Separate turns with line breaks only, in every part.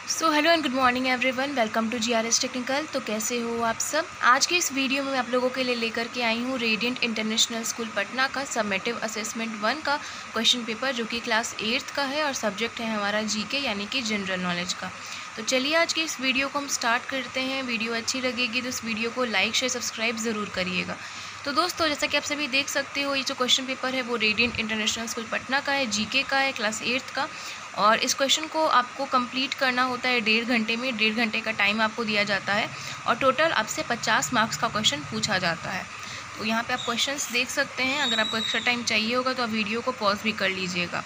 So hello and good morning everyone, welcome to GRS technical. तो कैसे हो आप सब। आज के इस वीडियो में मैं आप लोगों के लिए लेकर के आई हूँ रेडिएंट इंटरनेशनल स्कूल पटना का सबमिटिव असेसमेंट 1 का क्वेश्चन पेपर, जो कि क्लास 8th का है और सब्जेक्ट है हमारा जीके यानी कि जनरल नॉलेज का। तो चलिए आज के इस वीडियो को हम स्टार्ट करते हैं। वीडियो अच्छी लगेगी तो इस वीडियो को लाइक शेयर सब्सक्राइब ज़रूर करिएगा। तो दोस्तों, जैसा कि आप सभी देख सकते हो, ये जो क्वेश्चन पेपर है वो रेडिएंट इंटरनेशनल स्कूल पटना का है, जीके का है, क्लास 8th का। और इस क्वेश्चन को आपको कंप्लीट करना होता है 1.5 घंटे में। 1.5 घंटे का टाइम आपको दिया जाता है और टोटल आपसे 50 मार्क्स का क्वेश्चन पूछा जाता है। तो यहाँ पे आप क्वेश्चंस देख सकते हैं। अगर आपको एक्स्ट्रा टाइम चाहिए होगा तो आप वीडियो को पॉज भी कर लीजिएगा।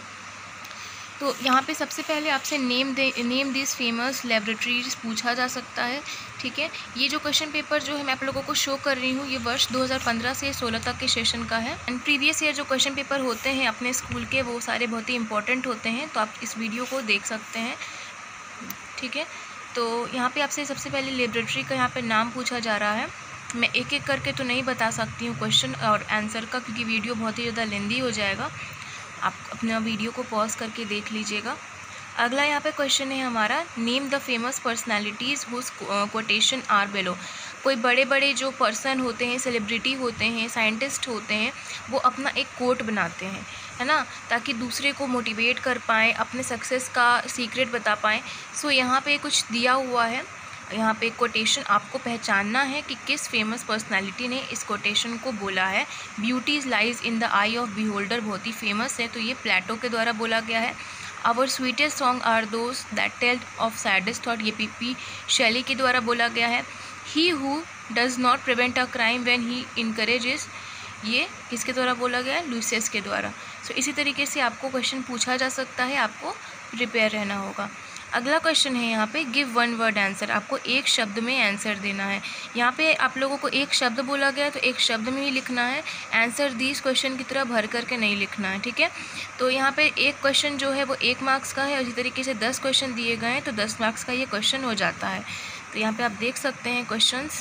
तो यहाँ पे सबसे पहले आपसे नेम दिस फेमस लेबोरेटरीज पूछा जा सकता है। ठीक है, ये जो क्वेश्चन पेपर जो है मैं आप लोगों को शो कर रही हूँ, ये वर्ष 2015 से 16 तक के सेशन का है। एंड प्रीवियस ईयर जो क्वेश्चन पेपर होते हैं अपने स्कूल के, वो सारे बहुत ही इंपॉर्टेंट होते हैं, तो आप इस वीडियो को देख सकते हैं। ठीक है, तो यहाँ पे आपसे सबसे पहले लेबोरेटरी का यहाँ पे नाम पूछा जा रहा है। मैं एक एक करके तो नहीं बता सकती हूँ क्वेश्चन और आंसर का, क्योंकि वीडियो बहुत ही ज़्यादा लेंदी हो जाएगा। आप अपना वीडियो को पॉज करके देख लीजिएगा। अगला यहाँ पे क्वेश्चन है हमारा, name the famous personalities whose quotation are below. कोई बड़े बड़े जो पर्सन होते हैं, सेलिब्रिटी होते हैं, साइंटिस्ट होते हैं, वो अपना एक कोट बनाते हैं, है ना, ताकि दूसरे को मोटिवेट कर पाएँ, अपने सक्सेस का सीक्रेट बता पाएँ। सो यहाँ पे कुछ दिया हुआ है, यहाँ पे कोटेशन आपको पहचानना है कि किस फेमस पर्सनालिटी ने इस कोटेशन को बोला है। Beauty lies in the eye of beholder बहुत ही फेमस है, तो ये प्लेटो के द्वारा बोला गया है। Our sweetest song are those that tell of saddest thought, ये पी शैली के द्वारा बोला गया है। He who does not prevent a crime when he encourages, ये किसके द्वारा बोला गया है, लुसियस के द्वारा। सो इसी तरीके से आपको क्वेश्चन पूछा जा सकता है, आपको प्रिपेयर रहना होगा। अगला क्वेश्चन है यहाँ पे, गिव वन वर्ड आंसर। आपको एक शब्द में आंसर देना है। यहाँ पे आप लोगों को एक शब्द बोला गया तो एक शब्द में ही लिखना है। आंसर दिस क्वेश्चन की तरह भर करके नहीं लिखना है। ठीक है, तो यहाँ पे एक क्वेश्चन जो है वो 1 मार्क्स का है, उसी तरीके से 10 क्वेश्चन दिए गए हैं तो 10 मार्क्स का ये क्वेश्चन हो जाता है। तो यहाँ पर आप देख सकते हैं क्वेश्चंस।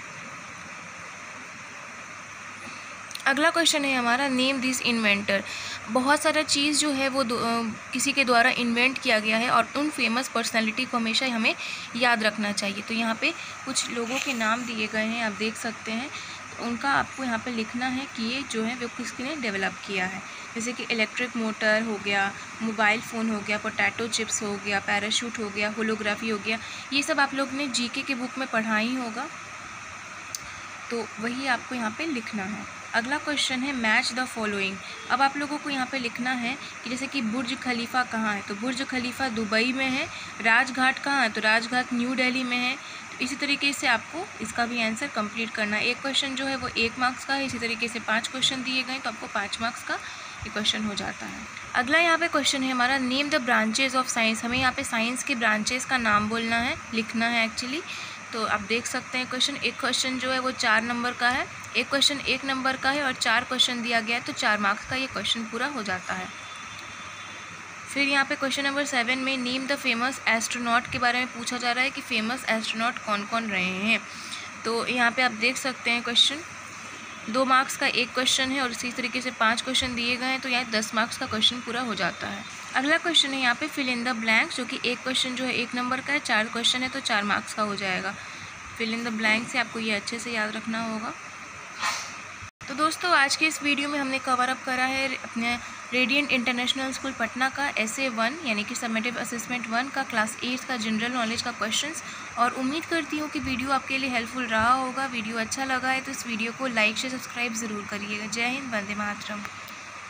अगला क्वेश्चन है हमारा, नेम दिस इन्वेंटर। बहुत सारा चीज़ जो है वो किसी के द्वारा इन्वेंट किया गया है और उन फेमस पर्सनालिटी को हमेशा हमें याद रखना चाहिए। तो यहाँ पे कुछ लोगों के नाम दिए गए हैं, आप देख सकते हैं। तो उनका आपको यहाँ पे लिखना है कि ये जो है वो किसने डेवलप किया है। जैसे कि इलेक्ट्रिक मोटर हो गया, मोबाइल फ़ोन हो गया, पोटैटो चिप्स हो गया, पैराशूट हो गया, होलोग्राफी हो गया। ये सब आप लोग ने जीके के बुक में पढ़ा ही होगा, तो वही आपको यहाँ पे लिखना है। अगला क्वेश्चन है, मैच द फॉलोइंग। अब आप लोगों को यहाँ पे लिखना है कि जैसे कि बुर्ज खलीफा कहाँ है, तो बुर्ज खलीफा दुबई में है। राजघाट कहाँ है, तो राजघाट न्यू दिल्ली में है। तो इसी तरीके से आपको इसका भी आंसर कंप्लीट करना है। एक क्वेश्चन जो है वो 1 मार्क्स का है, इसी तरीके से 5 क्वेश्चन दिए गए तो आपको 5 मार्क्स का ये क्वेश्चन हो जाता है। अगला यहाँ पे क्वेश्चन है हमारा, name the branches of science. हमें यहाँ पे साइंस के ब्रांचेस का नाम बोलना है, लिखना है एक्चुअली। तो आप देख सकते हैं क्वेश्चन, एक क्वेश्चन जो है वो 4 नंबर का है, एक क्वेश्चन 1 नंबर का है और 4 क्वेश्चन दिया गया है, तो 4 मार्क्स का ये क्वेश्चन पूरा हो जाता है। फिर यहाँ पे क्वेश्चन नंबर 7 में, नेम द फेमस एस्ट्रोनॉट के बारे में पूछा जा रहा है कि फेमस एस्ट्रोनॉट कौन कौन रहे हैं। तो यहाँ पे आप देख सकते हैं क्वेश्चन 2 मार्क्स का एक क्वेश्चन है और इसी तरीके से 5 क्वेश्चन दिए गए हैं, तो यहाँ 10 मार्क्स का क्वेश्चन पूरा हो जाता है। अगला क्वेश्चन है यहाँ पे, फिल इन द ब्लैंक्स, जो कि एक क्वेश्चन जो है 1 नंबर का है, 4 क्वेश्चन है तो 4 मार्क्स का हो जाएगा। फिल इन द ब्लैंक से आपको ये अच्छे से याद रखना होगा। तो दोस्तों, आज के इस वीडियो में हमने कवर अप करा है अपने रेडिएंट इंटरनेशनल स्कूल पटना का essay 1 यानी कि सबमिटिव असेसमेंट 1 का क्लास 8 का जनरल नॉलेज का क्वेश्चंस। और उम्मीद करती हूँ कि वीडियो आपके लिए हेल्पफुल रहा होगा। वीडियो अच्छा लगा है तो इस वीडियो को लाइक शेयर सब्सक्राइब ज़रूर करिएगा। जय हिंद, वंदे मातरम।